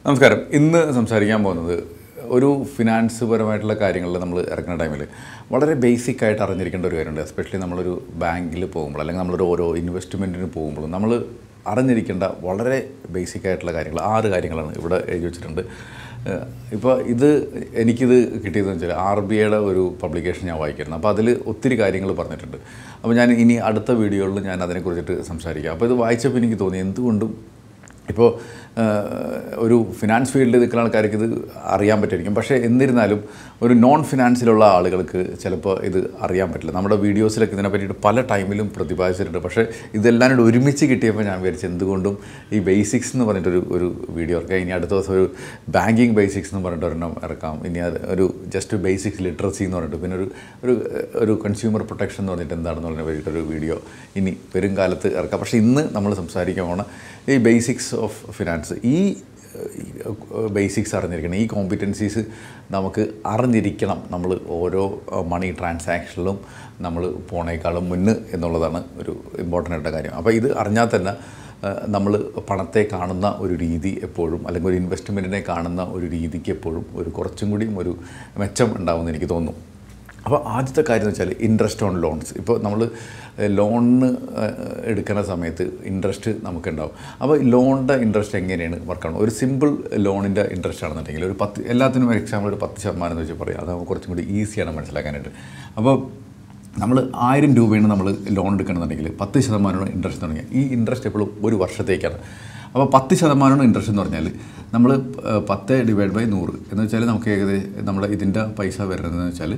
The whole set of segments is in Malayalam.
നമസ്കാരം. ഇന്ന് സംസാരിക്കാൻ പോകുന്നത് ഒരു ഫിനാൻസ് പരമായിട്ടുള്ള കാര്യങ്ങളിൽ നമ്മൾ ഇറങ്ങുന്ന ടൈമിൽ വളരെ ബേസിക് ആയിട്ട് അറിഞ്ഞിരിക്കേണ്ട ഒരു കാര്യമുണ്ട്. എസ്പെഷ്യലി നമ്മളൊരു ബാങ്കിൽ പോകുമ്പോൾ അല്ലെങ്കിൽ നമ്മളൊരു ഓരോ ഇൻവെസ്റ്റ്മെൻറ്റിന് പോകുമ്പോഴും നമ്മൾ അറിഞ്ഞിരിക്കേണ്ട വളരെ ബേസിക് ആയിട്ടുള്ള കാര്യങ്ങൾ 6 കാര്യങ്ങളാണ് ഇവിടെ എഴുതി വെച്ചിട്ടുണ്ട്. ഇപ്പോൾ എനിക്കിത് കിട്ടിയതെന്ന് വെച്ചാൽ RBIയുടെ ഒരു പബ്ലിക്കേഷൻ ഞാൻ വായിക്കായിരുന്നു. അപ്പോൾ അതിൽ ഒത്തിരി കാര്യങ്ങൾ പറഞ്ഞിട്ടുണ്ട്. അപ്പോൾ ഞാൻ ഇനി അടുത്ത വീഡിയോകളിൽ ഞാൻ അതിനെക്കുറിച്ചിട്ട് സംസാരിക്കാം. അപ്പോൾ ഇത് വായിച്ചപ്പോൾ എനിക്ക് തോന്നി എന്തുകൊണ്ടും ഇപ്പോൾ ഒരു ഫിനാൻസ് ഫീൽഡിൽ നിൽക്കുന്ന ആൾക്കാർക്ക് ഇത് അറിയാൻ പറ്റുമായിരിക്കും. പക്ഷേ എന്നിരുന്നാലും ഒരു നോൺ ഫിനാൻസിലുള്ള ആളുകൾക്ക് ചിലപ്പോൾ ഇത് അറിയാൻ പറ്റില്ല. നമ്മുടെ വീഡിയോസിലൊക്കെ ഇതിനെ പറ്റിയിട്ട് പല ടൈമിലും പ്രതിപാദിച്ചിട്ടുണ്ട്. പക്ഷേ ഇതെല്ലാം കൂടെ ഒരുമിച്ച് കിട്ടിയപ്പോൾ ഞാൻ വിചാരിച്ചു എന്തുകൊണ്ടും ഈ ബേസിക്സ് എന്ന് പറഞ്ഞിട്ടൊരു വീഡിയോ ഇറക്കാം. ഇനി അടുത്ത ദിവസം ഒരു ബാങ്കിങ് ബേസിക്സ് എന്ന് പറഞ്ഞിട്ട് ഒരെണ്ണം ഇറക്കാം. ഇനി ഒരു ജസ്റ്റ് ബേസിക്സ് ലിറ്ററസി എന്ന് പറഞ്ഞിട്ട് പിന്നെ ഒരു കൺസ്യൂമർ പ്രൊട്ടക്ഷൻ എന്ന് പറഞ്ഞിട്ട് എന്താണെന്ന് പറഞ്ഞ വേണ്ടിയിട്ടൊരു വീഡിയോ ഇനി വരും കാലത്ത് ഇറക്കാം. പക്ഷേ ഇന്ന് നമ്മൾ സംസാരിക്കാൻ പോണ ഈ ബേസിക്സ് ഓഫ് ഫിനാൻസ്, ഈ ബേസിക്സ് അറിഞ്ഞിരിക്കണം. ഈ കോമ്പിറ്റൻസീസ് നമുക്ക് അറിഞ്ഞിരിക്കണം. നമ്മൾ ഓരോ മണി ട്രാൻസാക്ഷനിലും നമ്മൾ പോണേക്കാളും മുന്ന് എന്നുള്ളതാണ് ഒരു ഇമ്പോർട്ടൻ്റ് ആയിട്ടുള്ള കാര്യം. അപ്പോൾ ഇത് അറിഞ്ഞാൽ തന്നെ നമ്മൾ പണത്തെ കാണുന്ന ഒരു രീതി എപ്പോഴും, അല്ലെങ്കിൽ ഒരു ഇൻവെസ്റ്റ്മെൻറ്റിനെ കാണുന്ന ഒരു രീതിക്ക് എപ്പോഴും കുറച്ചും കൂടിയും ഒരു മെച്ചം ഉണ്ടാവുമെന്ന് എനിക്ക് തോന്നുന്നു. അപ്പോൾ ആദ്യത്തെ കാര്യം എന്ന് വെച്ചാൽ ഇൻട്രസ്റ്റ് ഓൺ ലോൺസ്. ഇപ്പോൾ നമ്മൾ ലോണിന് എടുക്കുന്ന സമയത്ത് ഇൻട്രസ്റ്റ് നമുക്കുണ്ടാവും. അപ്പോൾ ലോണിൻ്റെ ഇൻട്രസ്റ്റ് എങ്ങനെയാണ് വർക്കാണ്? ഒരു സിമ്പിൾ ലോണിൻ്റെ ഇൻട്രസ്റ്റ് ആണെന്നുണ്ടെങ്കിൽ ഒരു 10, എല്ലാത്തിനും ഒരു എക്സാമ്പിൾ ഒരു 10% എന്ന് വെച്ചാൽ പറയാം. അത് കുറച്ചും കൂടി ഈസിയാണ് മനസ്സിലാക്കാനായിട്ട്. അപ്പോൾ നമ്മൾ 1000 രൂപയാണ് നമ്മൾ ലോൺ എടുക്കണമെന്നുണ്ടെങ്കിൽ 10% ഇൻട്രസ്റ്റ് തുടങ്ങിയ ഈ ഇൻട്രസ്റ്റ് എപ്പോഴും ഒരു വർഷത്തേക്കാണ്. അപ്പോൾ 10% ഇൻട്രസ്റ്റ് എന്ന് പറഞ്ഞാൽ നമ്മൾ 10/100 എന്ന് വെച്ചാൽ നമുക്ക് ഏകദേശം നമ്മുടെ ഇതിൻ്റെ പൈസ വരുന്നതെന്ന് വെച്ചാൽ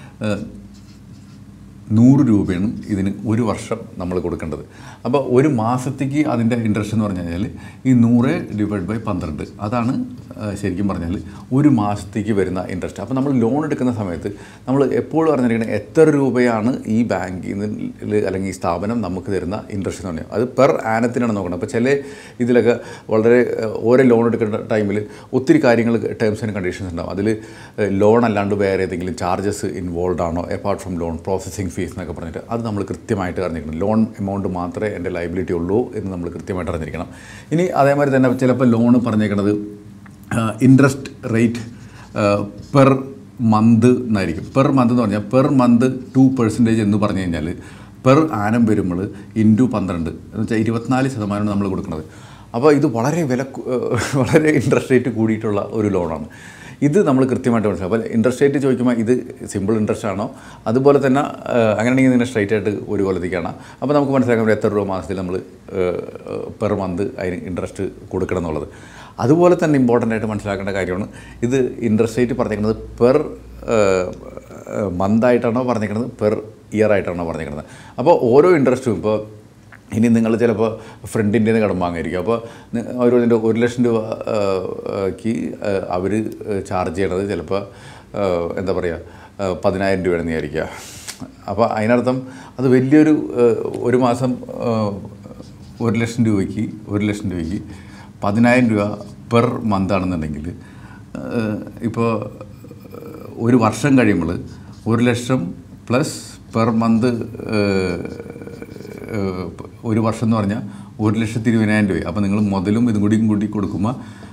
100 രൂപയാണ് ഇതിന് ഒരു വർഷം നമ്മൾ കൊടുക്കേണ്ടത്. അപ്പോൾ ഒരു മാസത്തേക്ക് അതിൻ്റെ ഇൻട്രസ്റ്റ് എന്ന് പറഞ്ഞു കഴിഞ്ഞാൽ ഈ 100/12 അതാണ് ശരിക്കും പറഞ്ഞാൽ ഒരു മാസത്തേക്ക് വരുന്ന ഇൻട്രസ്റ്റ്. അപ്പോൾ നമ്മൾ ലോൺ എടുക്കുന്ന സമയത്ത് നമ്മൾ എപ്പോഴും അറിഞ്ഞിരിക്കണം എത്ര രൂപയാണ് ഈ ബാങ്കിൽ നിന്ന് അല്ലെങ്കിൽ ഈ സ്ഥാപനം നമുക്ക് തരുന്ന ഇൻട്രസ്റ്റ് എന്ന് പറഞ്ഞാൽ അത് പെർ ആനത്തിനാണ് നോക്കണം. അപ്പോൾ ചില ഇതിലൊക്കെ വളരെ ഓരോ ലോൺ എടുക്കുന്ന ടൈമിൽ ഒത്തിരി കാര്യങ്ങൾ ടേംസ് ആൻഡ് കണ്ടീഷൻസ് ഉണ്ടാകും. അതിൽ ലോൺ അല്ലാണ്ട് വേറെ ഏതെങ്കിലും ചാർജസ് ഇൻവോൾവ് ആണോ apart from loan processing fees എന്നൊക്കെ പറഞ്ഞിട്ട് അത് നമ്മൾ കൃത്യമായിട്ട് അറിഞ്ഞിരിക്കണം. ലോൺ എമൗണ്ട് മാത്രമേ എൻ്റെ ലയബിലിറ്റി ഉള്ളൂ എന്ന് നമ്മൾ കൃത്യമായിട്ട് അറിഞ്ഞിരിക്കണം. ഇനി അതേമാതിരി തന്നെ ചിലപ്പോൾ ലോണ് പറഞ്ഞേക്കുന്നത് ഇൻട്രസ്റ്റ് റേറ്റ് പെർ മന്ത് എന്നായിരിക്കും. പെർ മന്ത് എന്ന് പറഞ്ഞാൽ പെർ മന്ത് 2% എന്ന് പറഞ്ഞു കഴിഞ്ഞാൽ പെർ ആനം വരുമ്പോൾ ×12 എന്ന് വെച്ചാൽ 24% നമ്മൾ കൊടുക്കുന്നത്. അപ്പോൾ ഇത് വളരെ ഇൻട്രസ്റ്റ് റേറ്റ് കൂടിയിട്ടുള്ള ഒരു ലോണാണ്. ഇത് നമ്മൾ കൃത്യമായിട്ട് മനസ്സിലാക്കും. അപ്പോൾ ഇൻട്രസ്റ്റ് റേറ്റ് ചോദിക്കുമ്പോൾ ഇത് സിമ്പിൾ ഇൻട്രസ്റ്റ് ആണോ, അതുപോലെ തന്നെ അങ്ങനെയാണെങ്കിൽ ഇതിനെ സ്ട്രൈറ്റ് ആയിട്ട് ഒരു കൊല്ലത്തേക്കാണ്. അപ്പോൾ നമുക്ക് മനസ്സിലാക്കാൻ എത്ര രൂപ മാസത്തിൽ നമ്മൾ പെർ മന്ത് അതിന് ഇൻട്രസ്റ്റ് കൊടുക്കണം എന്നുള്ളത്. അതുപോലെ തന്നെ ഇമ്പോർട്ടൻ്റ് ആയിട്ട് മനസ്സിലാക്കേണ്ട കാര്യമാണ് ഇത് ഇൻട്രസ്റ്റ് റേറ്റ് പറഞ്ഞിരിക്കുന്നത് പെർ മന്തായിട്ടാണോ പറഞ്ഞിരിക്കുന്നത് പെർ ഇയർ ആയിട്ടാണോ പറഞ്ഞിരിക്കുന്നത്. അപ്പോൾ ഓരോ ഇൻട്രസ്റ്റും ഇപ്പോൾ ഇനി നിങ്ങൾ ചിലപ്പോൾ ഫ്രണ്ടിൻ്റെ നിന്ന് കടം വാങ്ങിയിരിക്കും. അപ്പോൾ ഇതിൻ്റെ 1,00,000 രൂപയ്ക്ക് അവർ ചാർജ് ചെയ്യണത് ചിലപ്പോൾ എന്താ പറയുക 10,000 രൂപയാണെന്ന് വിചാരിക്കുക. അപ്പോൾ അതിനർത്ഥം അത് വലിയൊരു ഒരു മാസം 1,00,000 രൂപയ്ക്ക് 10,000 രൂപ പെർ മന്താണെന്നുണ്ടെങ്കിൽ ഇപ്പോൾ ഒരു വർഷം കഴിയുമ്പോൾ 1,00,000 പ്ലസ് പെർ മന്ത് ഒരു വർഷം എന്ന് പറഞ്ഞാൽ 1,20,000 രൂപ. അപ്പോൾ നിങ്ങൾ മുതലും ഇതും കൂടി കൊടുക്കുമ്പോൾ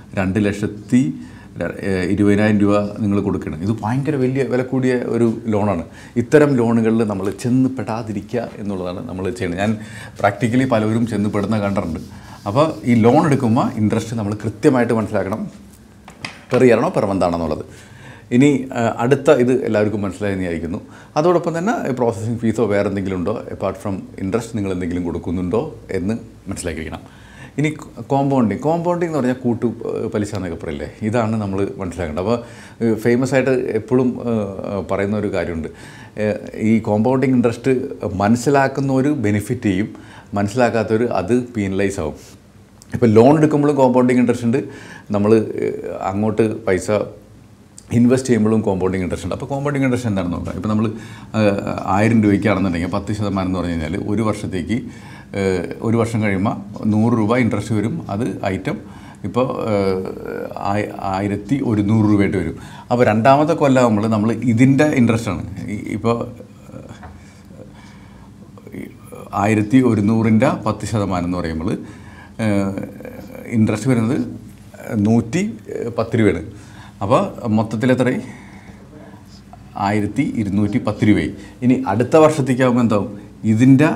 2,20,000 രൂപ നിങ്ങൾ കൊടുക്കണം. ഇത് ഭയങ്കര വലിയ വില കൂടിയ ഒരു ലോണാണ്. ഇത്തരം ലോണുകളിൽ നമ്മൾ ചെന്ന് പെടാതിരിക്കുക എന്നുള്ളതാണ് നമ്മൾ ചെയ്യുന്നത്. ഞാൻ പ്രാക്ടിക്കലി പലരും ചെന്ന് പെടുന്ന കണ്ടിട്ടുണ്ട്. അപ്പോൾ ഈ ലോൺ എടുക്കുമ്പോൾ ഇൻട്രസ്റ്റ് നമ്മൾ കൃത്യമായിട്ട് മനസ്സിലാക്കണം പെർ ഇയറാണോ പെർ മന്താണെന്നുള്ളത്. ഇനി അടുത്ത ഇത് എല്ലാവർക്കും മനസ്സിലായെന്ന് വിചാരിക്കുന്നു. അതോടൊപ്പം തന്നെ പ്രോസസ്സിംഗ് ഫീസോ വേറെ എന്തെങ്കിലും ഉണ്ടോ അപ്പാർട്ട് ഫ്രം ഇൻട്രസ്റ്റ് നിങ്ങൾ എന്തെങ്കിലും കൊടുക്കുന്നുണ്ടോ എന്ന് മനസ്സിലാക്കിയിരിക്കണം. ഇനി കോമ്പൗണ്ടിങ് എന്ന് പറഞ്ഞാൽ കൂട്ടു പലിശ എന്നൊക്കെ പറയില്ലേ, ഇതാണ് നമ്മൾ മനസ്സിലാക്കേണ്ടത്. അപ്പോൾ ഫേമസ് ആയിട്ട് എപ്പോഴും പറയുന്ന ഒരു കാര്യമുണ്ട്, ഈ കോമ്പൗണ്ടിങ് ഇൻട്രസ്റ്റ് മനസ്സിലാക്കുന്നവർ ബെനിഫിറ്റ് ചെയ്യും, മനസ്സിലാക്കാത്തവർ അത് പീനലൈസ് ആവും. ഇപ്പോൾ ലോൺ എടുക്കുമ്പോഴും കോമ്പൗണ്ടിങ് ഇൻട്രസ്റ്റ് ഉണ്ട്, നമ്മൾ അങ്ങോട്ട് പൈസ ഇൻവെസ്റ്റ് ചെയ്യുമ്പോഴും കോമ്പൗണ്ടിങ് ഇൻട്രസ്റ്റ് ഉണ്ട്. അപ്പോൾ കോമ്പൗണ്ടിങ് ഇൻട്രസ്റ്റ് എന്താണെന്ന് നോക്കാം. ഇപ്പോൾ നമ്മൾ 1000 രൂപയ്ക്കാണെന്നുണ്ടെങ്കിൽ 10% എന്ന് പറഞ്ഞു കഴിഞ്ഞാൽ ഒരു വർഷത്തേക്ക് ഒരു വർഷം കഴിയുമ്പോൾ 100 രൂപ ഇൻട്രസ്റ്റ് വരും. അത് ഐറ്റം ഇപ്പോൾ 1,100 രൂപയായിട്ട് വരും. അപ്പോൾ രണ്ടാമത്തെ കൊല്ലം നമ്മൾ ഇതിൻ്റെ ഇൻട്രസ്റ്റാണ്. ഇപ്പോൾ 1,100ൻ്റെ 10% എന്ന് പറയുമ്പോൾ ഇൻട്രസ്റ്റ് വരുന്നത് 110 രൂപയാണ്. അപ്പോൾ മൊത്തത്തിൽ എത്രയായി? 1210 രൂപയായി. ഇനി അടുത്ത വർഷത്തേക്കാകുമ്പോൾ എന്താവും? ഇതിൻ്റെ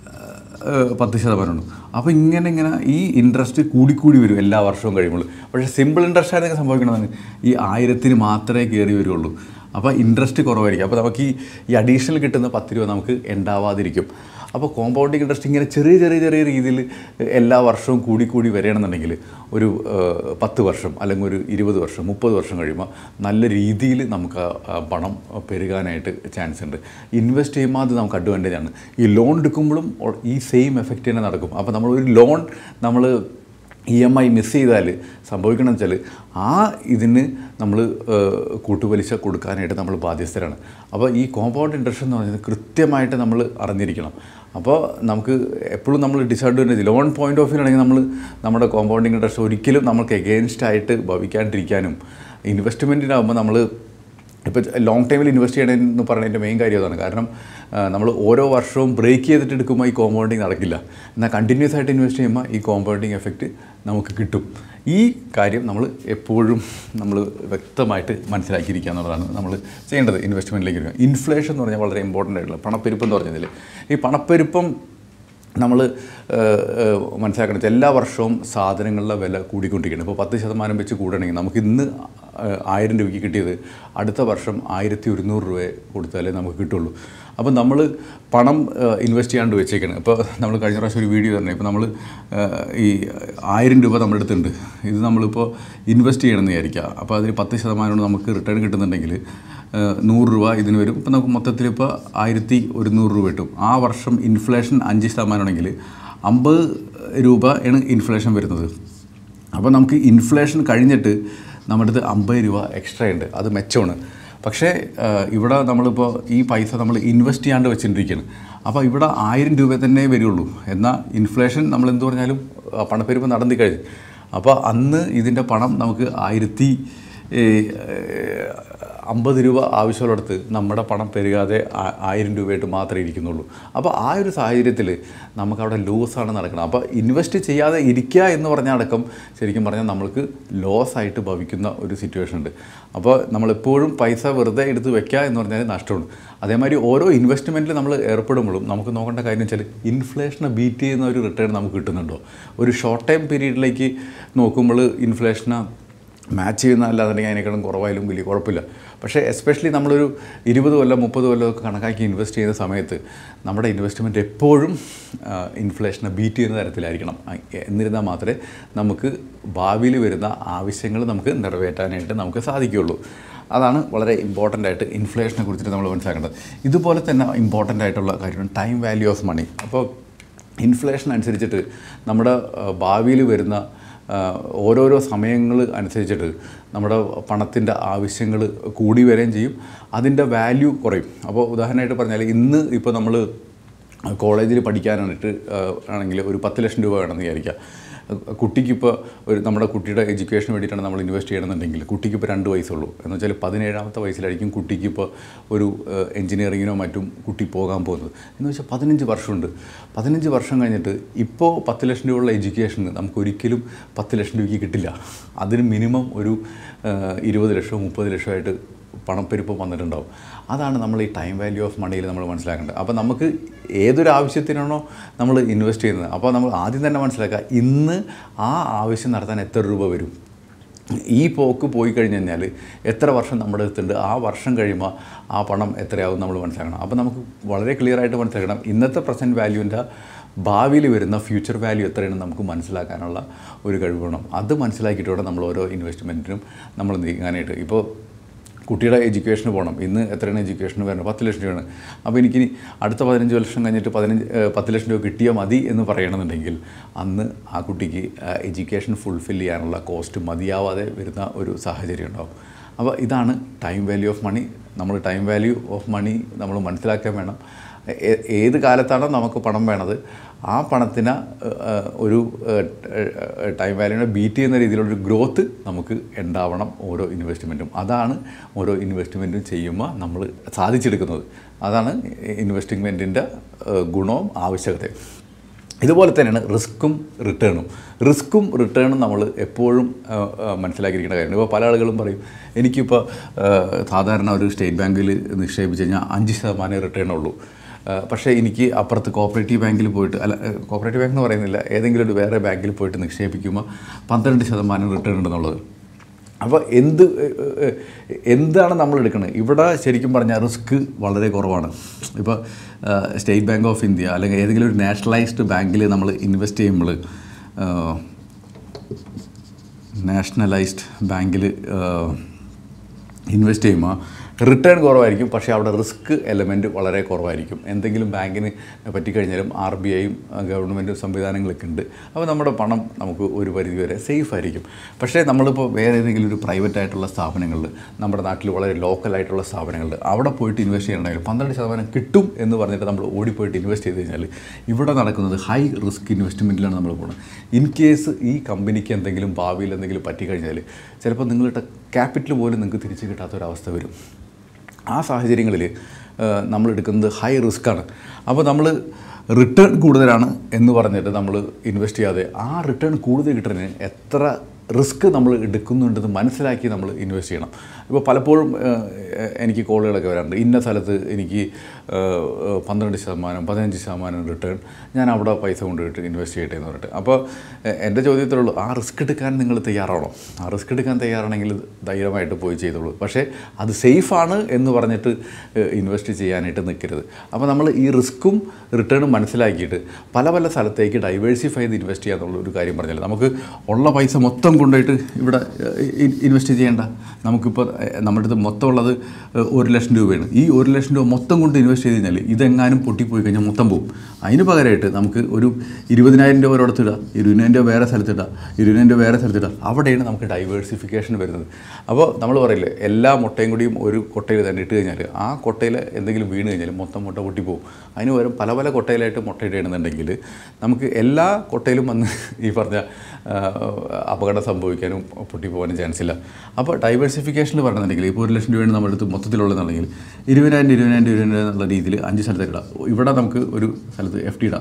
10%. അപ്പോൾ ഇങ്ങനെ ഈ ഇൻട്രസ്റ്റ് കൂടിക്കൂടി വരും എല്ലാ വർഷവും കഴിയുമ്പോൾ. പക്ഷേ സിമ്പിൾ ഇൻട്രസ്റ്റ് ആണെങ്കിൽ സംഭവിക്കണമെന്ന് ഈ 1000 മാത്രമേ കയറി വരുള്ളൂ. അപ്പോൾ ഇൻട്രസ്റ്റ് കുറവായിരിക്കും. അപ്പോൾ നമുക്ക് ഈ അഡീഷണൽ കിട്ടുന്ന 10 രൂപ നമുക്ക് ഉണ്ടാവാതിരിക്കും. അപ്പോൾ കോമ്പൗണ്ടിങ് ഇൻട്രസ്റ്റ് ഇങ്ങനെ ചെറിയ രീതിയിൽ എല്ലാ വർഷവും കൂടി വരികയാണെന്നുണ്ടെങ്കിൽ ഒരു 10 വർഷം അല്ലെങ്കിൽ ഒരു 20 വർഷം 30 വർഷം കഴിയുമ്പോൾ നല്ല രീതിയിൽ നമുക്ക് പണം പെരുകാനായിട്ട് ചാൻസ് ഉണ്ട്. ഇൻവെസ്റ്റ് ചെയ്യുമ്പോൾ അത് നമുക്ക് അഡ്വാൻറ്റേജ് ആണ്. ഈ ലോൺ എടുക്കുമ്പോഴും ഈ സെയിം എഫക്റ്റ് തന്നെ നടക്കും. അപ്പോൾ നമ്മളൊരു ലോൺ നമ്മൾ EMI മിസ് ചെയ്താൽ സംഭവിക്കണമെന്ന് വെച്ചാൽ ആ ഇതിന് നമ്മൾ കൂട്ടുപലിശ കൊടുക്കാനായിട്ട് നമ്മൾ ബാധ്യസ്ഥരാണ്. അപ്പോൾ ഈ കോമ്പൗണ്ട് ഇൻട്രസ്റ്റ് എന്ന് പറയുന്നത് കൃത്യമായിട്ട് നമ്മൾ അറിഞ്ഞിരിക്കണം. അപ്പോൾ നമുക്ക് എപ്പോഴും നമ്മൾ disadvantage loan point of view ആണെങ്കിൽ നമ്മുടെ കോമ്പൗണ്ടിങ് ഇൻട്രസ്റ്റ് ഒരിക്കലും നമുക്ക് എഗെയിൻസ്റ്റ് ആയിട്ട് ഭവിക്കാണ്ടിരിക്കാനും ഇൻവെസ്റ്റ്മെൻറ്റിനാകുമ്പോൾ നമ്മൾ ഇപ്പോൾ ലോങ് ടൈമിൽ ഇൻവെസ്റ്റ് ചെയ്യണമെന്ന് പറയുന്നതിൻ്റെ മെയിൻ കാര്യം അതാണ്. കാരണം നമ്മൾ ഓരോ വർഷവും ബ്രേക്ക് ചെയ്തിട്ട് എടുക്കുമ്പോൾ ഈ കോമ്പൗണ്ടിങ് നടക്കില്ല. എന്നാൽ കണ്ടിന്യൂസ് ആയിട്ട് ഇൻവെസ്റ്റ് ചെയ്യുമ്പോൾ ഈ കോമ്പൗണ്ടിങ് എഫക്റ്റ് നമുക്ക് കിട്ടും. ഈ കാര്യം നമ്മൾ എപ്പോഴും നമ്മൾ വ്യക്തമായിട്ട് മനസ്സിലാക്കിയിരിക്കുക എന്നുള്ളതാണ് നമ്മൾ ചെയ്യേണ്ടത് ഇൻവെസ്റ്റ്മെൻറ്റിലേക്ക് വരിക. ഇൻഫ്ലേഷൻ എന്ന് പറഞ്ഞാൽ വളരെ ഇമ്പോർട്ടൻ്റ് ആയിട്ടുള്ള പണപ്പെരുപ്പം എന്ന് പറഞ്ഞതിൽ ഈ പണപ്പെരുപ്പം നമ്മൾ മനസ്സിലാക്കണം. എല്ലാ വർഷവും സാധനങ്ങളുടെ വില കൂടിക്കൊണ്ടിരിക്കുകയാണ്. ഇപ്പോൾ 10% വെച്ച് കൂടണമെങ്കിൽ നമുക്ക് ഇന്ന് 1000 രൂപയ്ക്ക് കിട്ടിയത് അടുത്ത വർഷം 1100 രൂപ കൊടുത്താലേ നമുക്ക് കിട്ടുള്ളൂ. അപ്പോൾ നമ്മൾ പണം ഇൻവെസ്റ്റ് ചെയ്യാണ്ട് വെച്ചേക്കാണ്. ഇപ്പോൾ നമ്മൾ കഴിഞ്ഞ പ്രാവശ്യം ഒരു വീഡിയോ തന്നെ ഇപ്പോൾ നമ്മൾ ഈ 1000 രൂപ നമ്മുടെ അടുത്തുണ്ട്. ഇത് നമ്മളിപ്പോൾ ഇൻവെസ്റ്റ് ചെയ്യണമെന്ന് വിചാരിക്കുക. അപ്പോൾ അതിന് 10% നമുക്ക് റിട്ടേൺ കിട്ടുന്നുണ്ടെങ്കിൽ 100 രൂപ ഇതിന് വരും. ഇപ്പോൾ നമുക്ക് മൊത്തത്തിൽ ഇപ്പോൾ 1100 രൂപ കിട്ടും. ആ വർഷം ഇൻഫ്ലേഷൻ 5% ആണെങ്കിൽ 50 രൂപയാണ് ഇൻഫ്ലേഷൻ വരുന്നത്. അപ്പോൾ നമുക്ക് ഇൻഫ്ലേഷൻ കഴിഞ്ഞിട്ട് നമ്മുടെ അടുത്ത് 50 രൂപ എക്സ്ട്രാ ഉണ്ട്. അത് മെച്ചമാണ്. പക്ഷേ ഇവിടെ നമ്മളിപ്പോൾ ഈ പൈസ നമ്മൾ ഇൻവെസ്റ്റ് ചെയ്യാണ്ട് വെച്ചിട്ടിരിക്കുകയാണ്. അപ്പോൾ ഇവിടെ 1000 രൂപ തന്നെ വരുള്ളൂ. എന്നാൽ ഇൻഫ്ലേഷൻ നമ്മൾ എന്ത് പറഞ്ഞാലും പണപ്പെരുപ്പം നടന്നു കഴിഞ്ഞു. അപ്പോൾ അന്ന് ഇതിൻ്റെ പണം നമുക്ക് 1050 രൂപ ആവശ്യമുള്ളിടത്ത് നമ്മുടെ പണം പെരുകാതെ 1000 രൂപയായിട്ട് മാത്രമേ ഇരിക്കുന്നുള്ളൂ. അപ്പോൾ ആ ഒരു സാഹചര്യത്തിൽ നമുക്കവിടെ ലോസാണ് നടക്കുന്നത്. അപ്പോൾ ഇൻവെസ്റ്റ് ചെയ്യാതെ ഇരിക്കുക എന്ന് പറഞ്ഞ അടക്കം ശരിക്കും പറഞ്ഞാൽ നമ്മൾക്ക് ലോസായിട്ട് ഭവിക്കുന്ന ഒരു സിറ്റുവേഷൻ ഉണ്ട്. അപ്പോൾ നമ്മളെപ്പോഴും പൈസ വെറുതെ എടുത്ത് വെക്കുക എന്ന് പറഞ്ഞാൽ നഷ്ടമാണ്. അതേമാതിരി ഓരോ ഇൻവെസ്റ്റ്മെൻറ്റിൽ നമ്മൾ ഏർപ്പെടുമ്പോഴും നമുക്ക് നോക്കേണ്ട കാര്യം വെച്ചാൽ ഇൻഫ്ലേഷനെ ബീറ്റ് ചെയ്യുന്ന ഒരു റിട്ടേൺ നമുക്ക് കിട്ടുന്നുണ്ടോ. ഒരു ഷോർട്ട് ടൈം പീരീഡിലേക്ക് നോക്കുമ്പോൾ ഇൻഫ്ലേഷനെ മാച്ച് ചെയ്യുന്നതല്ലാന്നുണ്ടെങ്കിൽ അതിനേക്കാളും കുറവായാലും വലിയ കുഴപ്പമില്ല. പക്ഷേ എസ്പെഷ്യലി നമ്മളൊരു 20 കൊല്ലം 30 കൊല്ലം ഒക്കെ കണക്കാക്കി ഇൻവെസ്റ്റ് ചെയ്യുന്ന സമയത്ത് നമ്മുടെ ഇൻവെസ്റ്റ്മെൻറ്റ് എപ്പോഴും ഇൻഫ്ലേഷനെ ബീറ്റ് ചെയ്യുന്ന തരത്തിലായിരിക്കണം. എന്നിരുന്നാൽ മാത്രമേ നമുക്ക് ഭാവിയിൽ വരുന്ന ആവശ്യങ്ങൾ നമുക്ക് നിറവേറ്റാനായിട്ട് നമുക്ക് സാധിക്കുകയുള്ളൂ. അതാണ് വളരെ ഇമ്പോർട്ടൻ്റ് ആയിട്ട് ഇൻഫ്ലേഷനെ കുറിച്ചിട്ട് നമ്മൾ മനസ്സിലാക്കേണ്ടത്. ഇതുപോലെ തന്നെ ഇമ്പോർട്ടൻ്റ് ആയിട്ടുള്ള കാര്യമാണ് ടൈം വാല്യൂ ഓഫ് മണി. അപ്പോൾ ഇൻഫ്ലേഷൻ അനുസരിച്ചിട്ട് നമ്മുടെ ഭാവിയിൽ വരുന്ന ഓരോരോ സമയങ്ങൾ അനുസരിച്ചിട്ട് നമ്മുടെ പണത്തിൻ്റെ ആവശ്യങ്ങൾ കൂടി വരികയും ചെയ്യും, അതിൻ്റെ വാല്യൂ കുറയും. അപ്പോൾ ഉദാഹരണമായിട്ട് പറഞ്ഞാൽ ഇന്ന് ഇപ്പോൾ നമ്മൾ കോളേജിൽ പഠിക്കാനായിട്ട് ആണെങ്കിൽ ഒരു 10 ലക്ഷം രൂപ വേണമെന്ന് വിചാരിക്കുക. കുട്ടിക്കിപ്പോൾ നമ്മുടെ കുട്ടിയുടെ എഡ്യൂക്കേഷന് വേണ്ടിയിട്ടാണ് നമ്മൾ ഇൻവെസ്റ്റ് ചെയ്യണമെന്നുണ്ടെങ്കിൽ കുട്ടിക്കിപ്പോൾ 2 വയസ്സുള്ളൂ. എന്ന് വെച്ചാൽ 17ാമത്തെ വയസ്സിലായിരിക്കും കുട്ടിക്കിപ്പോൾ ഒരു എൻജിനീയറിങ്ങിനോ മറ്റും കുട്ടി പോകാൻ പോകുന്നത്. എന്ന് വെച്ചാൽ 15 വർഷമുണ്ട്. 15 വർഷം കഴിഞ്ഞിട്ട് ഇപ്പോൾ 10 ലക്ഷം രൂപയുള്ള എഡ്യൂക്കേഷന് നമുക്കൊരിക്കലും 10 ലക്ഷം രൂപയ്ക്ക് കിട്ടില്ല. അതിന് മിനിമം ഒരു 20 ലക്ഷം 30 ലക്ഷമായിട്ട് പണപ്പെരുപ്പം വന്നിട്ടുണ്ടാവും. അതാണ് നമ്മൾ ഈ ടൈം വാല്യൂ ഓഫ് മണിയിൽ നമ്മൾ മനസ്സിലാക്കേണ്ടത്. അപ്പോൾ നമുക്ക് ഏതൊരു ആവശ്യത്തിനാണോ നമ്മൾ ഇൻവെസ്റ്റ് ചെയ്യുന്നത്, അപ്പോൾ നമ്മൾ ആദ്യം തന്നെ മനസ്സിലാക്കുക ഇന്ന് ആ ആവശ്യം നടത്താൻ എത്ര രൂപ വരും. ഈ പോക്ക് പോയി കഴിഞ്ഞ് കഴിഞ്ഞാൽ എത്ര വർഷം നമ്മുടെ അടുത്തുണ്ട്, ആ വർഷം കഴിയുമ്പോൾ ആ പണം എത്രയാവും നമ്മൾ മനസ്സിലാക്കണം. അപ്പോൾ നമുക്ക് വളരെ ക്ലിയറായിട്ട് മനസ്സിലാക്കണം ഇന്നത്തെ പ്രസൻറ്റ് വാല്യൂവിൻ്റെ ഭാവിയിൽ വരുന്ന ഫ്യൂച്ചർ വാല്യൂ എത്രയാണെന്ന് നമുക്ക് മനസ്സിലാക്കാനുള്ള ഒരു കഴിവ് വേണം. അത് മനസ്സിലാക്കിയിട്ട് വേണം നമ്മൾ ഓരോ ഇൻവെസ്റ്റ്മെൻറ്റിനും നമ്മൾ നീങ്ങാനായിട്ട്. ഇപ്പോൾ കുട്ടിയുടെ എഡ്യൂക്കേഷന് പോകണം, ഇന്ന് എത്രയാണ് എഡ്യൂക്കേഷന് വരുന്നത്, 10 ലക്ഷം രൂപയാണ്. അപ്പോൾ എനിക്കിനി അടുത്ത 15 വർഷം കഴിഞ്ഞിട്ട് 10 ലക്ഷം രൂപ കിട്ടിയാൽ മതി എന്ന് പറയണമെന്നുണ്ടെങ്കിൽ അന്ന് ആ കുട്ടിക്ക് എഡ്യൂക്കേഷൻ ഫുൾഫിൽ ചെയ്യാനുള്ള കോസ്റ്റ് മതിയാവാതെ വരുന്ന ഒരു സാഹചര്യം ഉണ്ടാവും. അപ്പോൾ ഇതാണ് ടൈം വാല്യൂ ഓഫ് മണി. നമ്മൾ ടൈം വാല്യൂ ഓഫ് മണി നമ്മൾ മനസ്സിലാക്കാൻ വേണം. ഏത് കാലത്താണോ നമുക്ക് പണം വേണത് ആ പണത്തിന് ഒരു ടൈം വാല്യൂനെ ബീറ്റ് ചെയ്യുന്ന രീതിയിലുള്ളൊരു ഗ്രോത്ത് നമുക്ക് ഉണ്ടാവണം ഓരോ ഇൻവെസ്റ്റ്മെൻറ്റും. അതാണ് ഓരോ ഇൻവെസ്റ്റ്മെൻറ്റും ചെയ്യുമ്പോൾ നമ്മൾ സാധിച്ചെടുക്കുന്നത്. അതാണ് ഇൻവെസ്റ്റ്മെൻറ്റിൻ്റെ ഗുണവും ആവശ്യകതയും. ഇതുപോലെ തന്നെയാണ് റിസ്ക്കും റിട്ടേണും നമ്മൾ എപ്പോഴും മനസ്സിലാക്കിയിരിക്കേണ്ട കാര്യമാണ്. ഇപ്പോൾ പല ആളുകളും പറയും എനിക്കിപ്പോൾ സാധാരണ ഒരു സ്റ്റേറ്റ് ബാങ്കിൽ നിക്ഷേപിച്ച് കഴിഞ്ഞാൽ 5% റിട്ടേൺ ഉള്ളൂ, പക്ഷേ എനിക്ക് അപ്പുറത്ത് കോപ്പറേറ്റീവ് ബാങ്കിൽ പോയിട്ട്, അല്ല കോപ്പറേറ്റീവ് ബാങ്ക് എന്ന് പറയുന്നില്ല, ഏതെങ്കിലും ഒരു വേറെ ബാങ്കിൽ പോയിട്ട് നിക്ഷേപിക്കുമ്പോൾ 12% റിട്ടേൺ ഉണ്ടെന്നുള്ളത്. അപ്പോൾ എന്താണ് നമ്മൾ എടുക്കുന്നത്? ഇവിടെ ശരിക്കും പറഞ്ഞാൽ റിസ്ക് വളരെ കുറവാണ്. ഇപ്പോൾ സ്റ്റേറ്റ് ബാങ്ക് ഓഫ് ഇന്ത്യ അല്ലെങ്കിൽ ഏതെങ്കിലും ഒരു നാഷണലൈസ്ഡ് ബാങ്കിൽ നമ്മൾ ഇൻവെസ്റ്റ് ചെയ്യുമ്പോൾ, ഇൻവെസ്റ്റ് ചെയ്യുമ്പോൾ റിട്ടേൺ കുറവായിരിക്കും, പക്ഷേ അവിടെ റിസ്ക് എലമെൻറ്റ് വളരെ കുറവായിരിക്കും. എന്തെങ്കിലും ബാങ്കിന് പറ്റിക്കഴിഞ്ഞാലും RBIയും ഗവൺമെൻറ് സംവിധാനങ്ങളൊക്കെ ഉണ്ട്. അപ്പോൾ നമ്മുടെ പണം നമുക്ക് ഒരു പരിധി വരെ സേഫ് ആയിരിക്കും. പക്ഷേ നമ്മളിപ്പോൾ വേറെ ഏതെങ്കിലും ഒരു പ്രൈവറ്റ് ആയിട്ടുള്ള സ്ഥാപനങ്ങളിൽ, നമ്മുടെ നാട്ടിൽ വളരെ ലോക്കലായിട്ടുള്ള സ്ഥാപനങ്ങളിൽ അവിടെ പോയിട്ട് ഇൻവെസ്റ്റ് ചെയ്യണമെങ്കിൽ 12% കിട്ടും എന്ന് പറഞ്ഞിട്ട് നമ്മൾ ഓടിപ്പോയിട്ട് ഇൻവെസ്റ്റ് ചെയ്ത് കഴിഞ്ഞാൽ ഇവിടെ നടക്കുന്നത് ഹൈ റിസ്ക് ഇൻവെസ്റ്റ്മെൻറ്റിലാണ് നമ്മൾ പോകുന്നത്. ഇൻ കേസ് ഈ കമ്പനിക്ക് എന്തെങ്കിലും ഭാവിയിൽ എന്തെങ്കിലും പറ്റിക്കഴിഞ്ഞാൽ ചിലപ്പോൾ നിങ്ങളുടെ ക്യാപിറ്റൽ പോലും നിങ്ങൾക്ക് തിരിച്ച് കിട്ടാത്തൊരവസ്ഥ വരും. ആ സാഹചര്യങ്ങളിൽ നമ്മളെടുക്കുന്നത് ഹൈ റിസ്ക്കാണ്. അപ്പോൾ നമ്മൾ റിട്ടേൺ കൂടുതലാണ് എന്ന് പറഞ്ഞിട്ട് നമ്മൾ ഇൻവെസ്റ്റ് ചെയ്യാതെ ആ റിട്ടേൺ കൂടുതൽ കിട്ടുന്നതിന് എത്ര റിസ്ക് നമ്മൾ എടുക്കുന്നുണ്ടെന്ന് മനസ്സിലാക്കി നമ്മൾ ഇൻവെസ്റ്റ് ചെയ്യണം. ഇപ്പോൾ പലപ്പോഴും എനിക്ക് കോളുകളൊക്കെ വരാറുണ്ട്, ഇന്ന സ്ഥലത്ത് എനിക്ക് 12% 15% റിട്ടേൺ, ഞാൻ അവിടെ പൈസ കൊണ്ടുപോയിട്ട് ഇൻവെസ്റ്റ് ചെയ്യട്ടെ എന്ന് പറഞ്ഞിട്ട്. അപ്പോൾ എൻ്റെ ചോദ്യത്തിലുള്ളൂ, ആ റിസ്ക് എടുക്കാൻ നിങ്ങൾ തയ്യാറാണോ? ആ റിസ്ക് എടുക്കാൻ തയ്യാറാണെങ്കിൽ ധൈര്യമായിട്ട് പോയി ചെയ്തോളൂ. പക്ഷേ അത് സേഫാണ് എന്ന് പറഞ്ഞിട്ട് ഇൻവെസ്റ്റ് ചെയ്യാനായിട്ട് നിൽക്കരുത്. അപ്പോൾ നമ്മൾ ഈ റിസ്ക്കും റിട്ടേണും മനസ്സിലാക്കിയിട്ട് പല പല സ്ഥലത്തേക്ക് ഡൈവേഴ്സിഫൈ ചെയ്ത് ഇൻവെസ്റ്റ് ചെയ്യാന്നുള്ള ഒരു കാര്യം പറഞ്ഞാൽ, നമുക്ക് ഉള്ള പൈസ മൊത്തം കൊണ്ടുപോയിട്ട് ഇവിടെ ഇൻവെസ്റ്റ് ചെയ്യേണ്ട. നമുക്കിപ്പോൾ നമ്മുടെ അടുത്ത് മൊത്തം ഉള്ളത് 1 ലക്ഷം രൂപയാണ്. ഈ 1 ലക്ഷം രൂപ മൊത്തം കൊണ്ട് ഇൻവെസ്റ്റ് ചെയ്ത് കഴിഞ്ഞാൽ ഇതെങ്ങാനും പൊട്ടിപ്പോയി കഴിഞ്ഞാൽ മൊത്തം പോകും. അതിന് പകരമായിട്ട് നമുക്ക് ഒരു 20,000 രൂപ ഒരിടത്തിടുക, 20,000 രൂപ വേറെ സ്ഥലത്തിടുക, 20,000 രൂപ വേറെ സ്ഥലത്തിടുക. അവിടെയാണ് നമുക്ക് ഡൈവേഴ്സിഫിക്കേഷൻ വരുന്നത്. അപ്പോൾ നമ്മൾ പറയില്ലേ, എല്ലാ മുട്ടയും കൂടിയും ഒരു കൊട്ടയിൽ തന്നെ ഇട്ട് കഴിഞ്ഞാൽ ആ കൊട്ടയിൽ എന്തെങ്കിലും വീണ് കഴിഞ്ഞാൽ മൊത്തം മുട്ട പൊട്ടിപ്പോവും. അതിന് പകരം പല പല കൊട്ടയിലായിട്ട് മുട്ട ഇടുകയാണെന്നുണ്ടെങ്കിൽ നമുക്ക് എല്ലാ കൊട്ടയിലും വന്ന് ഈ പറഞ്ഞ അപകടം സംഭവിക്കാനും പൊട്ടിപ്പോകാനും ചാൻസ് ഇല്ല. അപ്പോൾ ഡൈവേഴ്സിഫിക്കേഷനിൽ പറഞ്ഞിട്ടുണ്ടെങ്കിൽ ഇപ്പോൾ 1 ലക്ഷം രൂപയാണ് നമ്മുടെ അടുത്ത് മൊത്തത്തിലുള്ളതെന്നുണ്ടെങ്കിൽ 20,000 എന്നുള്ള രീതിയിൽ 5 സ്ഥലത്തേക്ക് ഇടാം. ഇവിടെ നമുക്ക് ഒരു സ്ഥലത്ത് FD ഇടാം.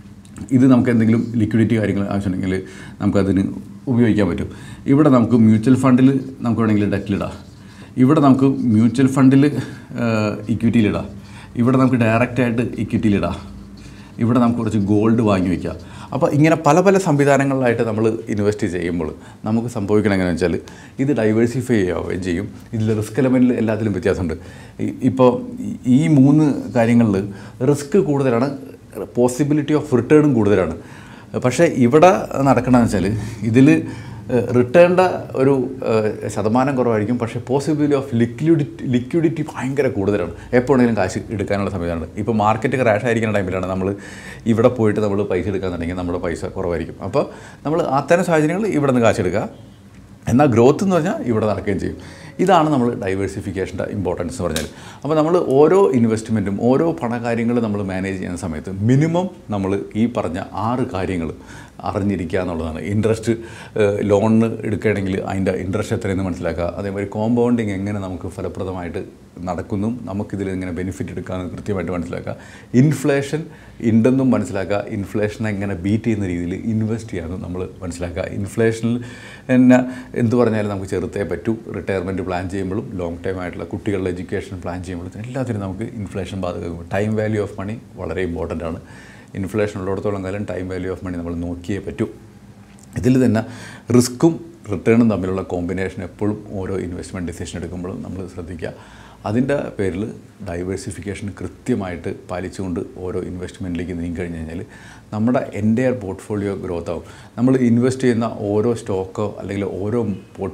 ഇത് നമുക്ക് എന്തെങ്കിലും ലിക്വിഡിറ്റി കാര്യങ്ങൾ ആവശ്യമുണ്ടെങ്കിൽ നമുക്കതിന് ഉപയോഗിക്കാൻ പറ്റും. ഇവിടെ നമുക്ക് മ്യൂച്വൽ ഫണ്ടിൽ നമുക്ക് വേണമെങ്കിൽ ഡെറ്റിലിടാം. ഇവിടെ നമുക്ക് മ്യൂച്വൽ ഫണ്ടിൽ ഇക്വിറ്റിയിലിടാം. ഇവിടെ നമുക്ക് ഡയറക്റ്റായിട്ട് ഇക്വിറ്റിയിലിടാം. ഇവിടെ നമുക്ക് കുറച്ച് ഗോൾഡ് വാങ്ങി വയ്ക്കാം. അപ്പോൾ ഇങ്ങനെ പല പല സംവിധാനങ്ങളിലായിട്ട് നമ്മൾ ഇൻവെസ്റ്റ് ചെയ്യുമ്പോൾ നമുക്ക് സംഭവിക്കണം എങ്ങനെയാണെന്ന് വെച്ചാൽ ഇത് ഡൈവേഴ്സിഫൈ ചെയ്യുകയും ചെയ്യും. ഇതിൽ റിസ്ക് എലമെൻറ്റിൽ എല്ലാത്തിലും വ്യത്യാസമുണ്ട്. ഇപ്പോൾ ഈ 3 കാര്യങ്ങളിൽ റിസ്ക് കൂടുതലാണ്, പോസിബിലിറ്റി ഓഫ് റിട്ടേണും കൂടുതലാണ്. പക്ഷേ ഇവിടെ നടക്കണമെന്ന് വെച്ചാൽ ഇതിൽ റിട്ടേണിൻ്റെ ഒരു ശതമാനം കുറവായിരിക്കും, പക്ഷേ പോസിബിലിറ്റി ഓഫ് ലിക്വിഡിറ്റി ഭയങ്കര കൂടുതലാണ്. എപ്പോഴെങ്കിലും കാശ് എടുക്കാനുള്ള സംവിധാനമാണ്. ഇപ്പോൾ മാർക്കറ്റ് ക്രാഷ് ആയിരിക്കുന്ന ടൈമിലാണ് നമ്മൾ ഇവിടെ പോയിട്ട് നമ്മൾ പൈസ എടുക്കാന്നുണ്ടെങ്കിൽ നമ്മുടെ പൈസ കുറവായിരിക്കും. അപ്പോൾ നമ്മൾ അത്തരം സാഹചര്യങ്ങളിൽ ഇവിടെ നിന്ന് കാശ് എടുക്കുക, എന്നാൽ ഗ്രോത്ത് എന്ന് പറഞ്ഞാൽ ഇവിടെ നടക്കുകയും ചെയ്യും. ഇതാണ് നമ്മൾ ഡൈവേഴ്സിഫിക്കേഷൻ്റെ ഇമ്പോർട്ടൻസ് എന്ന് പറഞ്ഞാൽ. അപ്പോൾ നമ്മൾ ഓരോ ഇൻവെസ്റ്റ്മെൻറ്റും ഓരോ പണകാര്യങ്ങളും നമ്മൾ മാനേജ് ചെയ്യുന്ന സമയത്ത് മിനിമം നമ്മൾ ഈ പറഞ്ഞ 6 കാര്യങ്ങൾ അറിഞ്ഞിരിക്കുക എന്നുള്ളതാണ്. ഇൻട്രസ്റ്റ് ലോണിന് എടുക്കുകയാണെങ്കിൽ അതിൻ്റെ ഇൻട്രസ്റ്റ് എത്രയെന്ന് മനസ്സിലാക്കുക. അതേമാതിരി കോമ്പൗണ്ടിങ് എങ്ങനെ നമുക്ക് ഫലപ്രദമായിട്ട് നടക്കുന്നു, നമുക്കിതിൽ എങ്ങനെ ബെനിഫിറ്റ് എടുക്കാമെന്ന് കൃത്യമായിട്ട് മനസ്സിലാക്കുക. ഇൻഫ്ലേഷൻ ഉണ്ടെന്നും മനസ്സിലാക്കുക. ഇൻഫ്ലേഷനെ എങ്ങനെ ബീറ്റ് ചെയ്യുന്ന രീതിയിൽ ഇൻവെസ്റ്റ് ചെയ്യാമെന്നും നമ്മൾ മനസ്സിലാക്കുക. ഇൻഫ്ലേഷനിൽ തന്നെ എന്ത് പറഞ്ഞാലും നമുക്ക് ചെറുത്തേ പറ്റൂ. റിട്ടയർമെൻറ്റ് പ്ലാൻ ചെയ്യുമ്പോഴും ലോങ് ടൈം ആയിട്ടുള്ള കുട്ടികളുടെ എഡ്യൂക്കേഷൻ പ്ലാൻ ചെയ്യുമ്പോഴും എല്ലാത്തിനും നമുക്ക് ഇൻഫ്ലേഷൻ ബാധകമാകും. ടൈം വാല്യൂ ഓഫ് മണി വളരെ ഇമ്പോർട്ടൻ്റ് ആണ്. ഇൻഫ്ലേഷൻ ഉള്ളിടത്തോളം കാലം ടൈം വാല്യൂ ഓഫ് മണി നമ്മൾ നോക്കിയേ പറ്റൂ. ഇതിൽ തന്നെ റിസ്ക്കും റിട്ടേണും തമ്മിലുള്ള കോമ്പിനേഷൻ എപ്പോഴും ഓരോ ഇൻവെസ്റ്റ്മെൻറ്റ് ഡിസിഷൻ എടുക്കുമ്പോഴും നമ്മൾ ശ്രദ്ധിക്കുക. അതിൻ്റെ പേരിൽ ഡൈവേഴ്സിഫിക്കേഷൻ കൃത്യമായിട്ട് പാലിച്ചുകൊണ്ട് ഓരോ ഇൻവെസ്റ്റ്മെൻറ്റിലേക്ക് നീങ്ങിക്കഴിഞ്ഞ് കഴിഞ്ഞാൽ നമ്മുടെ എൻ്റയർ പോർട്ട്ഫോളിയോ ഗ്രോത്ത് ആവും. നമ്മൾ ഇൻവെസ്റ്റ് ചെയ്യുന്ന ഓരോ സ്റ്റോക്കോ അല്ലെങ്കിൽ ഓരോ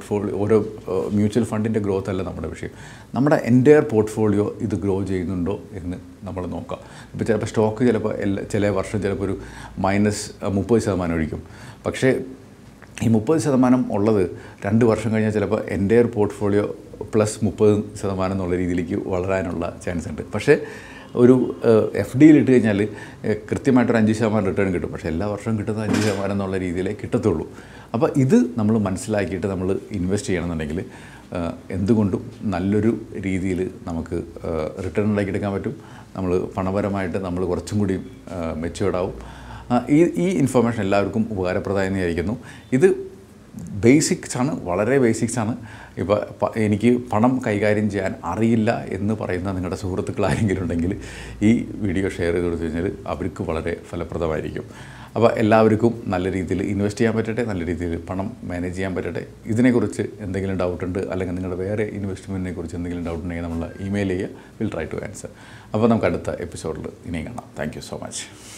മ്യൂച്വൽ ഫണ്ടിൻ്റെ ഗ്രോത്ത് അല്ല നമ്മുടെ വിഷയം. നമ്മുടെ എൻ്റയർ പോർട്ട്ഫോളിയോ ഇത് ഗ്രോ ചെയ്യുന്നുണ്ടോ എന്ന് നമ്മൾ നോക്കാം. ഇപ്പോൾ ചിലപ്പോൾ സ്റ്റോക്ക് ചില വർഷം ചിലപ്പോൾ ഒരു -30% ഒഴിക്കും. പക്ഷേ ഈ 30% ഉള്ളത് 2 വർഷം കഴിഞ്ഞാൽ ചിലപ്പോൾ എൻ്റയർ പോർട്ട്ഫോളിയോ +30% എന്നുള്ള രീതിയിലേക്ക് വളരാനുള്ള ചാൻസ് ഉണ്ട്. പക്ഷേ ഒരു FDയിൽ ഇട്ട് കഴിഞ്ഞാൽ കൃത്യമായിട്ടൊരു 5% റിട്ടേൺ കിട്ടും. പക്ഷേ എല്ലാ വർഷവും കിട്ടുന്ന 5% എന്നുള്ള രീതിയിലേ കിട്ടത്തുള്ളൂ. അപ്പോൾ ഇത് നമ്മൾ മനസ്സിലാക്കിയിട്ട് നമ്മൾ ഇൻവെസ്റ്റ് ചെയ്യണമെന്നുണ്ടെങ്കിൽ എന്തുകൊണ്ടും നല്ലൊരു രീതിയിൽ നമുക്ക് റിട്ടേൺ ഉണ്ടാക്കിയെടുക്കാൻ പറ്റും. നമ്മൾ പണപരമായിട്ട് നമ്മൾ കുറച്ചും കൂടി മെച്യൂർഡാവും. ഈ ഇൻഫർമേഷൻ എല്ലാവർക്കും ഉപകാരപ്രദമായി വിചാരിക്കുന്നു. ഇത് ബേസിക്സാണ്, വളരെ ബേസിക്സാണ്. ഇപ്പോൾ എനിക്ക് പണം കൈകാര്യം ചെയ്യാൻ അറിയില്ല എന്ന് പറയുന്ന നിങ്ങളുടെ സുഹൃത്തുക്കൾ ആരെങ്കിലും ഉണ്ടെങ്കിൽ ഈ വീഡിയോ ഷെയർ ചെയ്ത് കൊടുത്തു കഴിഞ്ഞാൽ അവർക്ക് വളരെ ഫലപ്രദമായിരിക്കും. അപ്പോൾ എല്ലാവർക്കും നല്ല രീതിയിൽ ഇൻവെസ്റ്റ് ചെയ്യാൻ പറ്റട്ടെ, നല്ല രീതിയിൽ പണം മാനേജ് ചെയ്യാൻ പറ്റട്ടെ. ഇതിനെക്കുറിച്ച് എന്തെങ്കിലും ഡൗട്ടുണ്ട് അല്ലെങ്കിൽ നിങ്ങളുടെ വേറെ ഇൻവെസ്റ്റ്മെൻറ്റിനെ കുറിച്ച് എന്തെങ്കിലും ഡൗട്ട് ഉണ്ടെങ്കിൽ നമ്മൾ ഇമെയിൽ ചെയ്യുക. Will try to answer. അപ്പോൾ നമുക്ക് അടുത്ത എപ്പിസോഡിൽ ഇനിയും കാണാം. Thank you so much.